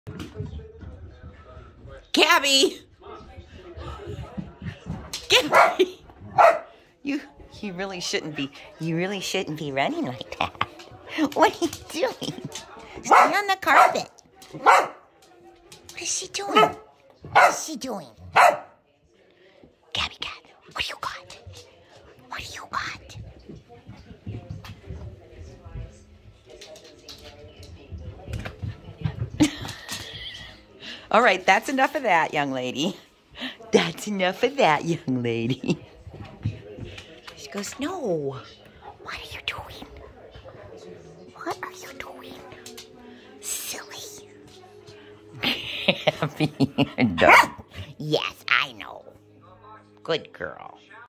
Gabby! Gabby! You really shouldn't be running like that. What are you doing? Stay on the carpet. What is she doing? What is she doing? Gabby cat, what do you got? What do you got? All right, that's enough of that, young lady. That's enough of that, young lady. She goes, no. What are you doing? What are you doing? Silly. Gabby, you're dumb. Yes, I know. Good girl.